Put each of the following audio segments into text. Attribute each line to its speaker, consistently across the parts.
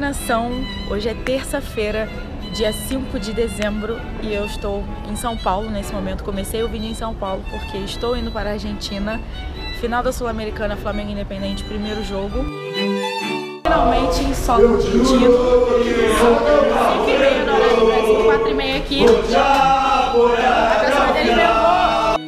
Speaker 1: nação, hoje é terça-feira, dia 5 de dezembro e eu estou em São Paulo nesse momento. Comecei o vídeo em São Paulo porque estou indo para a Argentina, final da Sul-Americana, Flamengo Independente, primeiro jogo. Finalmente em solo de título, 5h30 no horário do Brasil, 4h30 aqui. A pessoa dele pegou.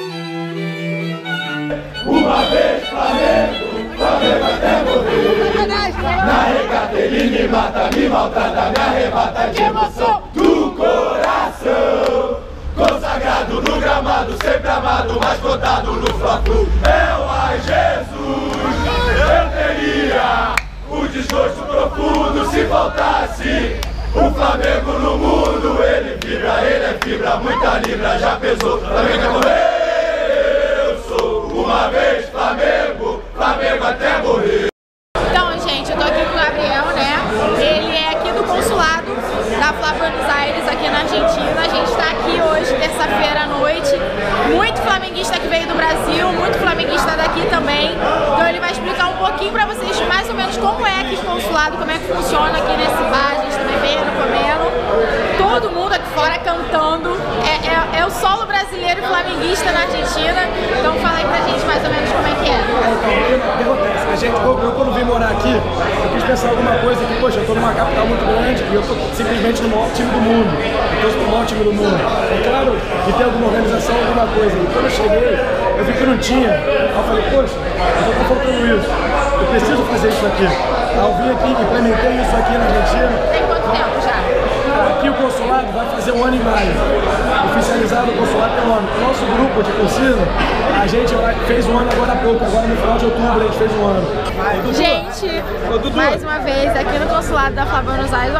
Speaker 2: Uma vez Flamengo, Flamengo até morrer. Na regata ele me mata, me maltrata, me arrebata de emoção do coração. Consagrado no gramado, sempre amado, mas cotado no Fla-Flu. É o ai Jesus, eu teria o desgosto profundo se faltasse o Flamengo no mundo. Ele é fibra, muita libra, já pesou, Flamengo vai morrer. Eu sou uma vez Flamengo, Flamengo até morrer.
Speaker 1: Então, gente, eu tô aqui com o Gabriel, né? Ele é aqui do consulado da Fla Buenos Aires, aqui na Argentina. A gente tá aqui hoje, terça-feira à noite. Muito flamenguista que veio do Brasil, muito flamenguista daqui também. Então ele vai explicar um pouquinho pra vocês mais ou menos como é aqui o consulado, como é que funciona aqui nesse bar. A gente tá bebendo, comendo. Todo mundo aqui fora cantando. É o solo brasileiro e flamenguista na Argentina. Então fala aí pra gente mais ou menos como é que é.
Speaker 3: O que acontece? Eu quando vim morar aqui, eu quis pensar alguma coisa que, poxa, eu tô numa capital muito grande e eu tô simplesmente no maior time do mundo. Eu tô no maior time do mundo. É claro que tem alguma organização, alguma coisa. E quando eu cheguei, eu vi que não tinha. Aí eu falei, poxa, eu tô faltando isso. Eu preciso fazer isso aqui. Aí eu vim aqui, implementei isso aqui na Argentina.
Speaker 1: Tem quanto tempo já?
Speaker 3: Aqui o consulado vai fazer 1 ano e maio. Oficializado o consulado tem 1 ano. O nosso grupo de torcida, a gente fez 1 ano agora há pouco. Agora no final de outubro a gente fez 1 ano.
Speaker 1: Gente, mais uma vez aqui no consulado da Fla Buenos Aires.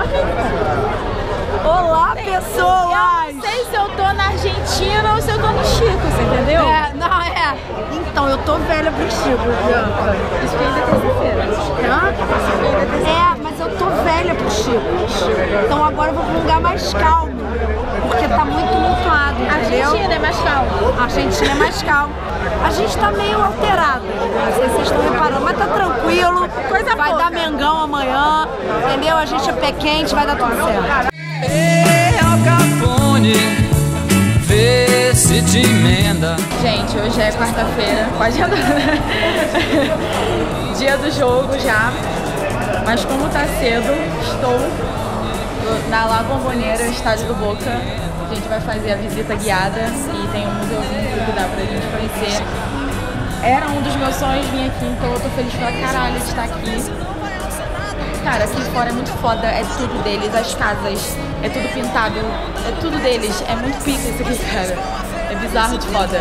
Speaker 1: Olá, pessoas! Eu não sei se eu tô na Argentina ou se eu tô no Chico, você entendeu?
Speaker 4: Então, eu tô velha pro Chico, Bianca.
Speaker 1: Isso que ainda é terça-feira.
Speaker 4: Mas eu tô velha pro Chico. Então agora eu vou pra um lugar mais calmo. Porque tá muito tumultuado, entendeu?
Speaker 1: A Argentina é mais calma.
Speaker 4: A Argentina é mais calma. A gente tá meio alterada, não sei se vocês estão reparando, mas tá tranquilo. Vai dar Mengão amanhã, entendeu? A gente é pé quente, vai dar tudo certo.
Speaker 5: Vê se te emenda.
Speaker 1: Gente, hoje é quarta-feira, quase andando. Dia do jogo já. Mas como tá cedo, estou na La Bombonera, estádio do Boca. A gente vai fazer a visita guiada e tem um museuzinho que dá pra gente conhecer. Era um dos meus sonhos vir aqui, então eu tô feliz pra caralho de estar aqui. Cara, aqui fora é muito foda, é tudo deles, as casas, é tudo pintado, é tudo deles, é muito pica isso aqui, cara. É bizarro de foda.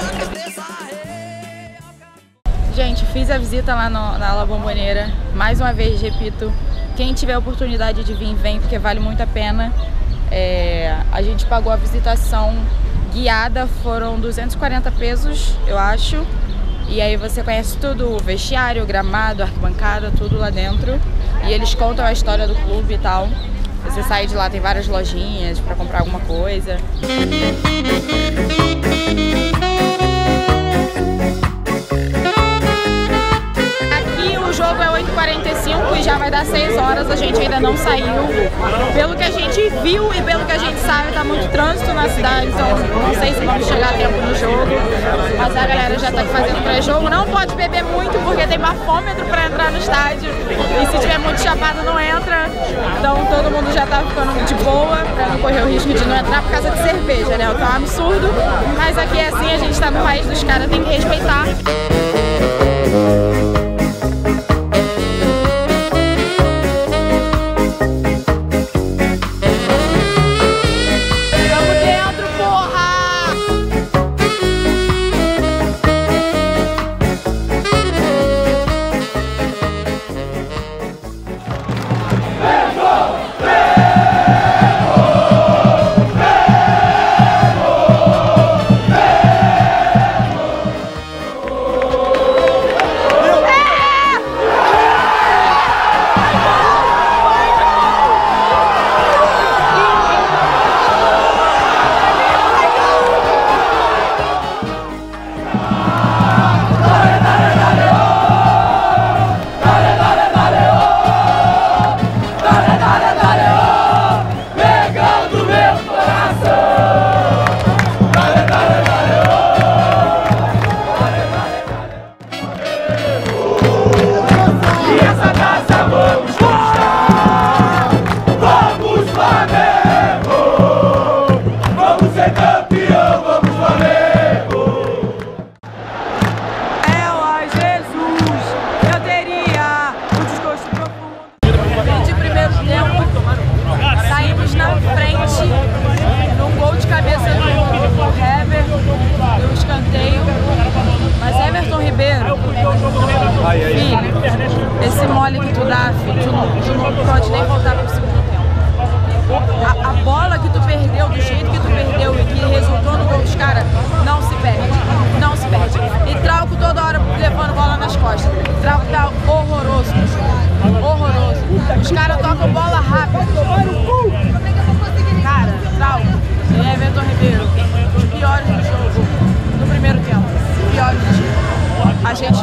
Speaker 1: Gente, fiz a visita lá na La Bombonera, mais uma vez, repito, quem tiver a oportunidade de vir, vem, porque vale muito a pena. A gente pagou a visitação guiada, foram 240 pesos, eu acho. E aí você conhece tudo, o vestiário, o gramado, a arquibancada, tudo lá dentro. E eles contam a história do clube e tal. Você sai de lá, tem várias lojinhas pra comprar alguma coisa. Aqui o jogo é 8h45 e já vai dar 6 horas, a gente ainda não saiu. Pelo que a gente viu e pelo que a gente sabe, tá muito trânsito na cidade, então não sei se vamos chegar a tempo no jogo. Mas a galera já tá fazendo pré-jogo. Não pode beber muito porque tem bafômetro pra entrar no estádio. E se tiver muito chapado não entra. Então todo mundo já tá ficando de boa pra não correr o risco de não entrar por causa de cerveja, né? O que é um absurdo. Mas aqui é assim, a gente tá no país dos caras, tem que respeitar.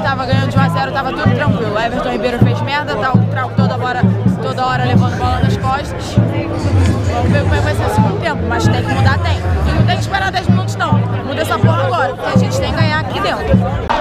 Speaker 1: tava ganhando de 1 a 0, tava tudo tranquilo. O Everton Ribeiro fez merda, tá o Trauco toda hora levando bola nas costas. Vamos ver como é que vai ser o segundo tempo, mas tem que mudar, tem. E não tem que esperar 10 minutos não. Muda essa porra agora, porque a gente tem que ganhar aqui dentro.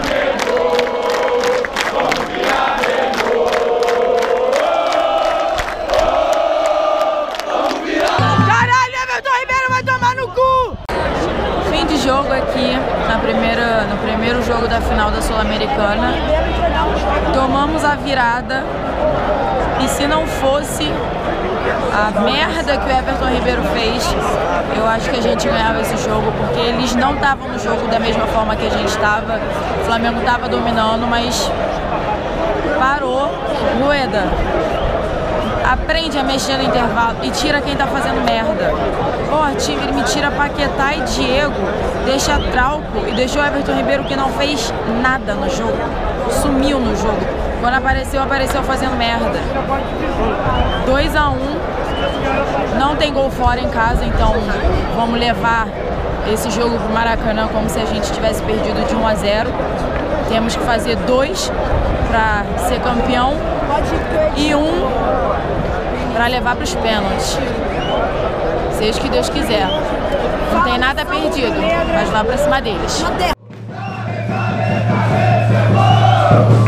Speaker 4: Caralho, Everton Ribeiro vai tomar no cu!
Speaker 1: Fim de jogo aqui no primeiro jogo da final da Sul-Americana. Tomamos a virada e se não fosse a merda que o Everton Ribeiro fez, eu acho que a gente ganhava esse jogo, porque eles não estavam no jogo da mesma forma que a gente estava. O Flamengo estava dominando, mas parou. Rueda, aprende a mexer no intervalo e tira quem tá fazendo merda. Porra, ele me tira Paquetá e Diego, deixa Trauco e deixou o Everton Ribeiro, que não fez nada no jogo, sumiu no jogo. Quando apareceu fazendo merda. 2 a 1, não tem gol fora em casa, então vamos levar esse jogo pro Maracanã como se a gente tivesse perdido de 1 a 0. Temos que fazer 2 para ser campeão e 1 para levar para os pênaltis. Seja o que Deus quiser. Não tem nada perdido, mas vá para cima deles.